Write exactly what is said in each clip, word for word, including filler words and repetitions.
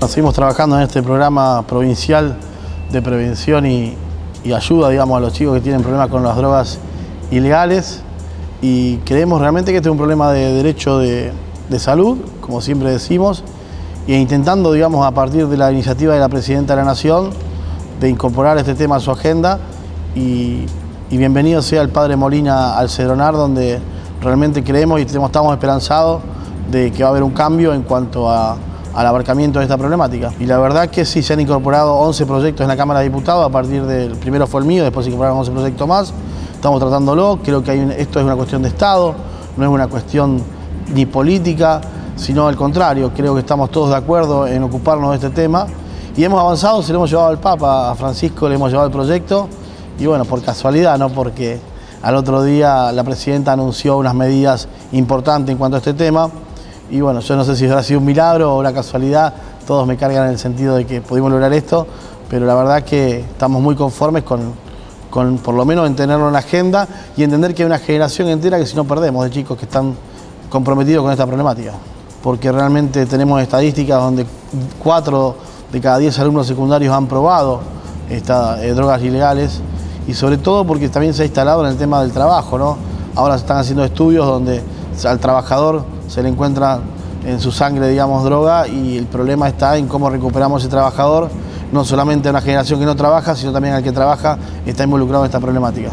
seguimos trabajando en este programa provincial de prevención y, y ayuda, digamos, a los chicos que tienen problemas con las drogas ilegales, y creemos realmente que este es un problema de derecho de, de salud, como siempre decimos, e intentando, digamos, a partir de la iniciativa de la Presidenta de la Nación, de incorporar este tema a su agenda, y, y bienvenido sea el Padre Molina al Cedronar, donde realmente creemos y estamos esperanzados de que va a haber un cambio en cuanto a, al abarcamiento de esta problemática. Y la verdad que sí, se han incorporado once proyectos en la Cámara de Diputados, a partir del primero fue el mío, después se incorporaron once proyectos más, estamos tratándolo, creo que hay un, esto es una cuestión de Estado, no es una cuestión ni política, sino al contrario, creo que estamos todos de acuerdo en ocuparnos de este tema, y hemos avanzado, se lo hemos llevado al Papa, a Francisco le hemos llevado el proyecto, y bueno, por casualidad, no porque al otro día la Presidenta anunció unas medidas importantes en cuanto a este tema, y bueno, yo no sé si habrá sido un milagro o una casualidad, todos me cargan en el sentido de que pudimos lograr esto, pero la verdad que estamos muy conformes con, con por lo menos en tenerlo en la agenda y entender que hay una generación entera que si no perdemos de chicos que están comprometidos con esta problemática, porque realmente tenemos estadísticas donde cuatro de cada diez alumnos secundarios han probado estas eh, drogas ilegales, y sobre todo porque también se ha instalado en el tema del trabajo, ¿no? Ahora se están haciendo estudios donde al trabajador se le encuentra en su sangre, digamos, droga, y el problema está en cómo recuperamos ese trabajador, no solamente a una generación que no trabaja, sino también al que trabaja está involucrado en esta problemática.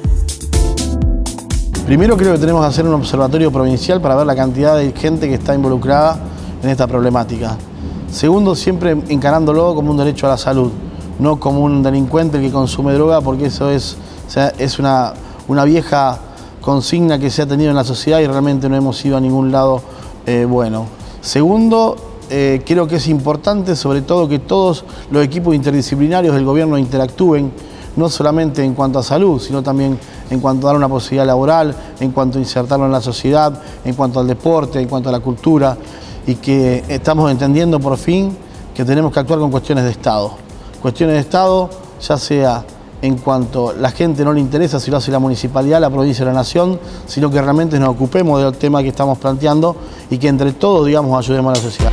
Primero creo que tenemos que hacer un observatorio provincial para ver la cantidad de gente que está involucrada en esta problemática. Segundo, siempre encarándolo como un derecho a la salud, no como un delincuente que consume droga, porque eso es, o sea, es una, una vieja consigna que se ha tenido en la sociedad y realmente no hemos ido a ningún lado eh, bueno. Segundo, eh, creo que es importante sobre todo que todos los equipos interdisciplinarios del gobierno interactúen, no solamente en cuanto a salud, sino también en cuanto a dar una posibilidad laboral, en cuanto a insertarlo en la sociedad, en cuanto al deporte, en cuanto a la cultura, y que estamos entendiendo por fin que tenemos que actuar con cuestiones de Estado. Cuestiones de Estado, ya sea en cuanto a la gente no le interesa si lo hace la municipalidad, la provincia o la nación, sino que realmente nos ocupemos del tema que estamos planteando y que entre todos, digamos, ayudemos a la sociedad.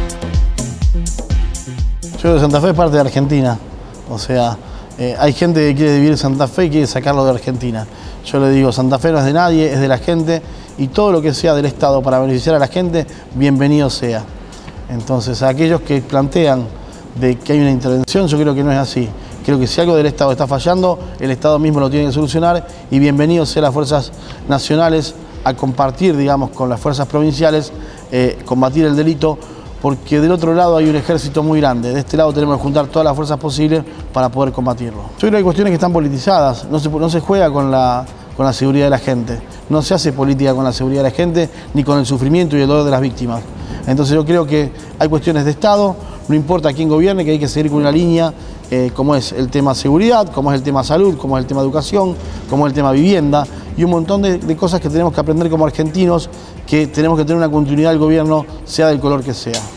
Yo creo que Santa Fe es parte de Argentina, o sea, eh, hay gente que quiere vivir en Santa Fe y quiere sacarlo de Argentina. Yo le digo, Santa Fe no es de nadie, es de la gente, y todo lo que sea del Estado para beneficiar a la gente, bienvenido sea. Entonces, a aquellos que plantean de que hay una intervención, yo creo que no es así. Creo que si algo del Estado está fallando, el Estado mismo lo tiene que solucionar, y bienvenidos sean las fuerzas nacionales a compartir, digamos, con las fuerzas provinciales, eh, combatir el delito, porque del otro lado hay un ejército muy grande. De este lado tenemos que juntar todas las fuerzas posibles para poder combatirlo. Yo creo que hay cuestiones que están politizadas, no se, no se juega con la, con la seguridad de la gente, no se hace política con la seguridad de la gente, ni con el sufrimiento y el dolor de las víctimas. Entonces yo creo que hay cuestiones de Estado, no importa quién gobierne, que hay que seguir con una línea, eh, como es el tema seguridad, como es el tema salud, como es el tema educación, como es el tema vivienda, y un montón de, de cosas que tenemos que aprender como argentinos, que tenemos que tener una continuidad del gobierno, sea del color que sea.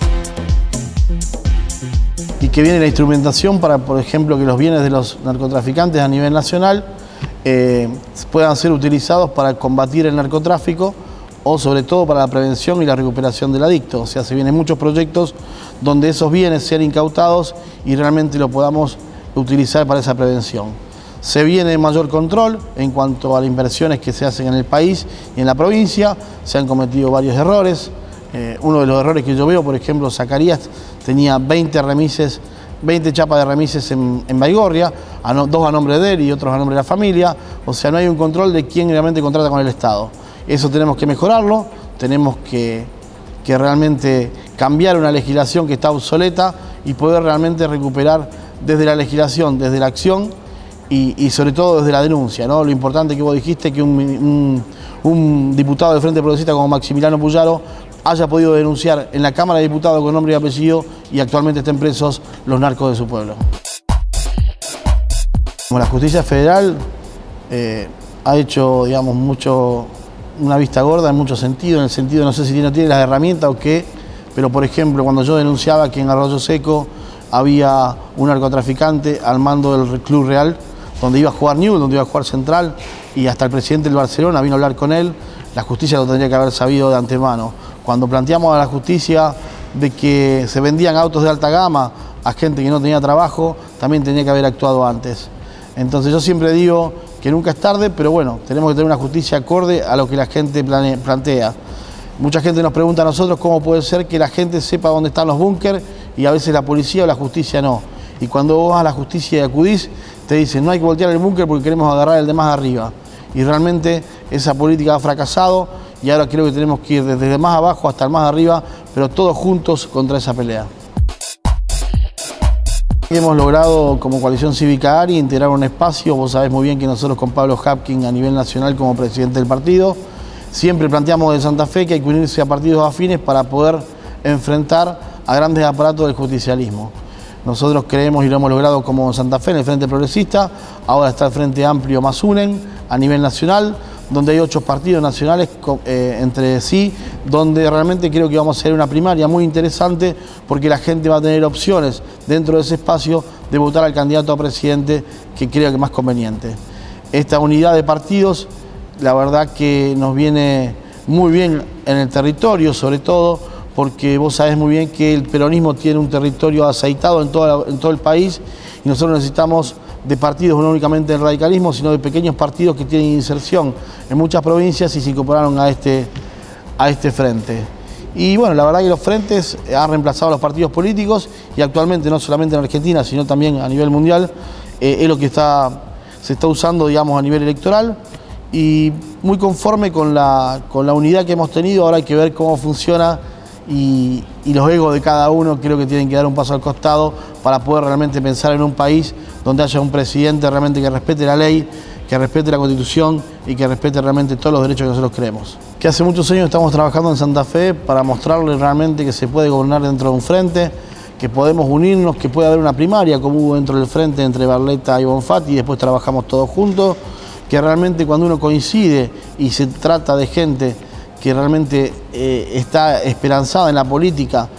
Y que viene la instrumentación para, por ejemplo, que los bienes de los narcotraficantes a nivel nacional eh, puedan ser utilizados para combatir el narcotráfico, o sobre todo para la prevención y la recuperación del adicto. O sea, se vienen muchos proyectos donde esos bienes sean incautados y realmente lo podamos utilizar para esa prevención. Se viene mayor control en cuanto a las inversiones que se hacen en el país y en la provincia. Se han cometido varios errores. Eh, uno de los errores que yo veo, por ejemplo, Zacarías tenía veinte remises, veinte chapas de remises en, en Baigorria, a no, dos a nombre de él y otros a nombre de la familia. O sea, no hay un control de quién realmente contrata con el Estado. Eso tenemos que mejorarlo, tenemos que, que realmente cambiar una legislación que está obsoleta y poder realmente recuperar desde la legislación, desde la acción y, y sobre todo desde la denuncia, ¿no? Lo importante que vos dijiste, que un, un, un diputado del Frente Progresista como Maximiliano Puyaro haya podido denunciar en la Cámara de Diputados con nombre y apellido, y actualmente estén presos los narcos de su pueblo. Como la justicia federal eh, ha hecho, digamos, mucho... una vista gorda en muchos sentidos, en el sentido, no sé si no tiene las herramientas o qué, pero por ejemplo, cuando yo denunciaba que en Arroyo Seco había un narcotraficante al mando del Club Real, donde iba a jugar Newell's, donde iba a jugar Central, y hasta el presidente del Barcelona vino a hablar con él, la justicia lo tendría que haber sabido de antemano. Cuando planteamos a la justicia de que se vendían autos de alta gama a gente que no tenía trabajo, también tenía que haber actuado antes. Entonces yo siempre digo que nunca es tarde, pero bueno, tenemos que tener una justicia acorde a lo que la gente plane, plantea. Mucha gente nos pregunta a nosotros cómo puede ser que la gente sepa dónde están los búnkeres y a veces la policía o la justicia no. Y cuando vos vas a la justicia y acudís, te dicen no hay que voltear el búnker porque queremos agarrar el de más arriba. Y realmente esa política ha fracasado y ahora creo que tenemos que ir desde el más abajo hasta el más arriba, pero todos juntos contra esa pelea. Hemos logrado como Coalición Cívica ARI integrar un espacio. Vos sabés muy bien que nosotros con Pablo Hapkin a nivel nacional como presidente del partido siempre planteamos de Santa Fe que hay que unirse a partidos afines para poder enfrentar a grandes aparatos del justicialismo. Nosotros creemos y lo hemos logrado como Santa Fe en el Frente Progresista, ahora está el Frente Amplio más UNEN a nivel nacional, donde hay ocho partidos nacionales eh, entre sí, donde realmente creo que vamos a hacer una primaria muy interesante porque la gente va a tener opciones dentro de ese espacio de votar al candidato a presidente que creo que es más conveniente. Esta unidad de partidos, la verdad que nos viene muy bien en el territorio, sobre todo porque vos sabés muy bien que el peronismo tiene un territorio aceitado en, toda, en todo el país y nosotros necesitamos de partidos no únicamente del radicalismo, sino de pequeños partidos que tienen inserción en muchas provincias y se incorporaron a este, a este frente. Y bueno, la verdad que los frentes han reemplazado a los partidos políticos y actualmente no solamente en Argentina, sino también a nivel mundial, eh, es lo que está, se está usando, digamos, a nivel electoral y muy conforme con la, con la unidad que hemos tenido. Ahora hay que ver cómo funciona y, y los egos de cada uno creo que tienen que dar un paso al costado para poder realmente pensar en un país donde haya un presidente realmente que respete la ley, que respete la Constitución y que respete realmente todos los derechos que nosotros creemos. Que hace muchos años estamos trabajando en Santa Fe para mostrarle realmente que se puede gobernar dentro de un frente, que podemos unirnos, que puede haber una primaria como hubo dentro del frente entre Barletta y Bonfatti y después trabajamos todos juntos, que realmente cuando uno coincide y se trata de gente que realmente eh, está esperanzada en la política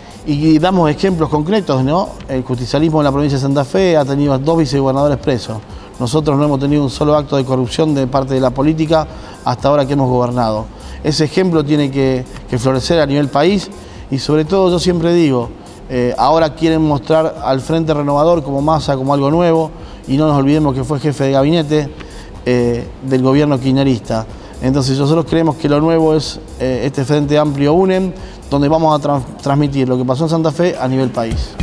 y damos ejemplos concretos, ¿no? El justicialismo en la provincia de Santa Fe ha tenido dos vicegobernadores presos. Nosotros no hemos tenido un solo acto de corrupción de parte de la política hasta ahora que hemos gobernado. Ese ejemplo tiene que, que florecer a nivel país y sobre todo yo siempre digo, eh, ahora quieren mostrar al Frente Renovador como Massa, como algo nuevo y no nos olvidemos que fue jefe de gabinete eh, del gobierno kirchnerista. Entonces nosotros creemos que lo nuevo es eh, este Frente Amplio UNEN, donde vamos a tra transmitir lo que pasó en Santa Fe a nivel país.